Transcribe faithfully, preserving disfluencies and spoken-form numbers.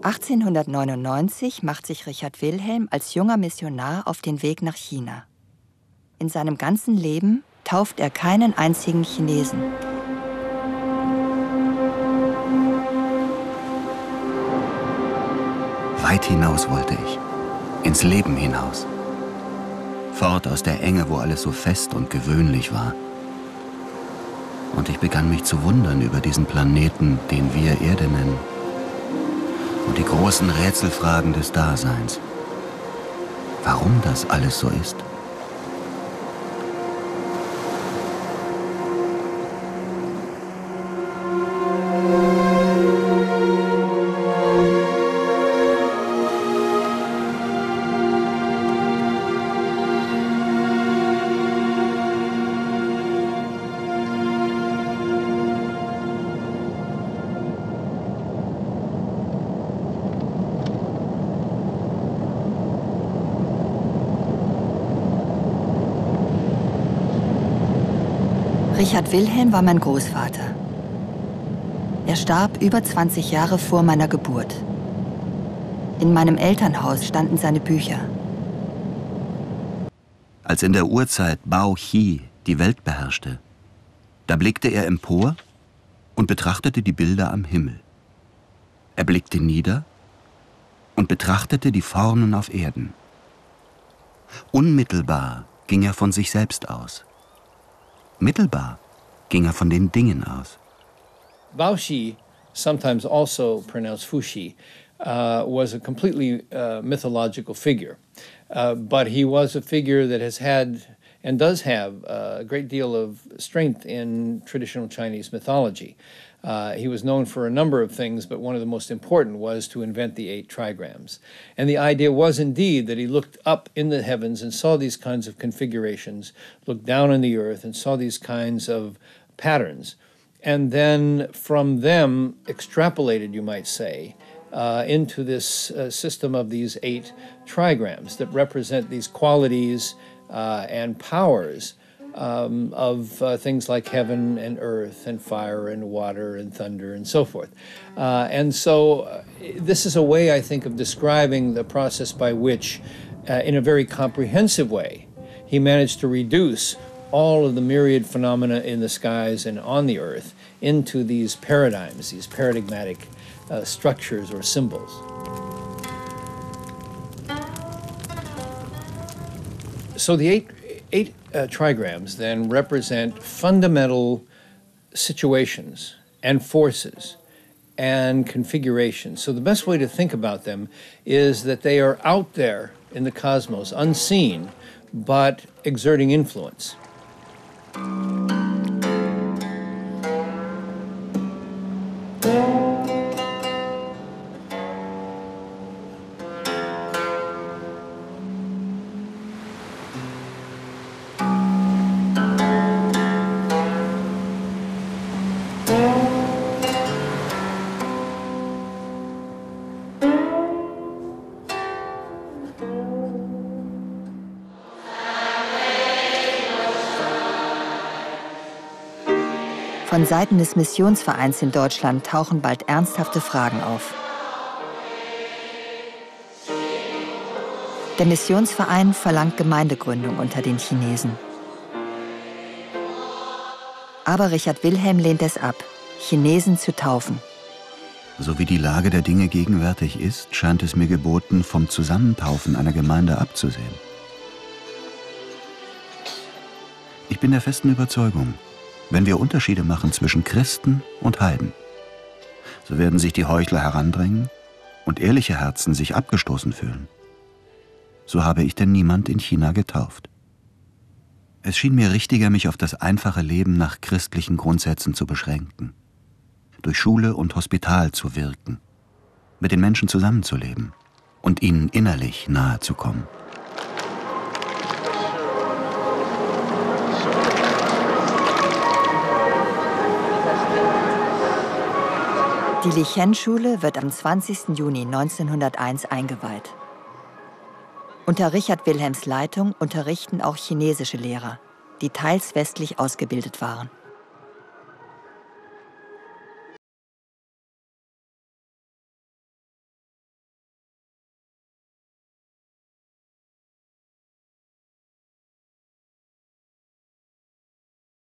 achtzehnhundertneunundneunzig macht sich Richard Wilhelm als junger Missionar auf den Weg nach China. In seinem ganzen Leben tauft er keinen einzigen Chinesen. Weit hinaus wollte ich, ins Leben hinaus. Fort aus der Enge, wo alles so fest und gewöhnlich war. Und ich begann mich zu wundern über diesen Planeten, den wir Erde nennen. Und die großen Rätselfragen des Daseins. Warum das alles so ist? Richard Wilhelm war mein Großvater. Er starb über zwanzig Jahre vor meiner Geburt. In meinem Elternhaus standen seine Bücher. Als in der Urzeit Bao Chi die Welt beherrschte, da blickte er empor und betrachtete die Bilder am Himmel. Er blickte nieder und betrachtete die Formen auf Erden. Unmittelbar ging er von sich selbst aus. Mittelbar ging er von den Dingen aus. Bao Xi, sometimes also pronounced Fuxi, uh, was a completely uh, mythological figure. Uh, but he was a figure that has had and does have a great deal of strength in traditional Chinese mythology. Uh, he was known for a number of things, but one of the most important was to invent the eight trigrams. And the idea was indeed that he looked up in the heavens and saw these kinds of configurations, looked down on the earth and saw these kinds of patterns, and then from them extrapolated, you might say, uh, into this uh, system of these eight trigrams that represent these qualities uh, and powers Um, of uh, things like heaven and earth and fire and water and thunder and so forth. Uh, and so uh, this is a way, I think, of describing the process by which, uh, in a very comprehensive way, he managed to reduce all of the myriad phenomena in the skies and on the earth into these paradigms, these paradigmatic uh, structures or symbols. So the eight, eight uh, trigrams then represent fundamental situations and forces and configurations. So the best way to think about them is that they are out there in the cosmos, unseen, but exerting influence. Von Seiten des Missionsvereins in Deutschland tauchen bald ernsthafte Fragen auf. Der Missionsverein verlangt Gemeindegründung unter den Chinesen. Aber Richard Wilhelm lehnt es ab, Chinesen zu taufen. So wie die Lage der Dinge gegenwärtig ist, scheint es mir geboten, vom Zusammentaufen einer Gemeinde abzusehen. Ich bin der festen Überzeugung, wenn wir Unterschiede machen zwischen Christen und Heiden, so werden sich die Heuchler herandrängen und ehrliche Herzen sich abgestoßen fühlen. So habe ich denn niemand in China getauft. Es schien mir richtiger, mich auf das einfache Leben nach christlichen Grundsätzen zu beschränken, durch Schule und Hospital zu wirken, mit den Menschen zusammenzuleben und ihnen innerlich nahe zu kommen. Die Lichen-Schule wird am zwanzigsten Juni neunzehnhunderteins eingeweiht. Unter Richard Wilhelms Leitung unterrichten auch chinesische Lehrer, die teils westlich ausgebildet waren.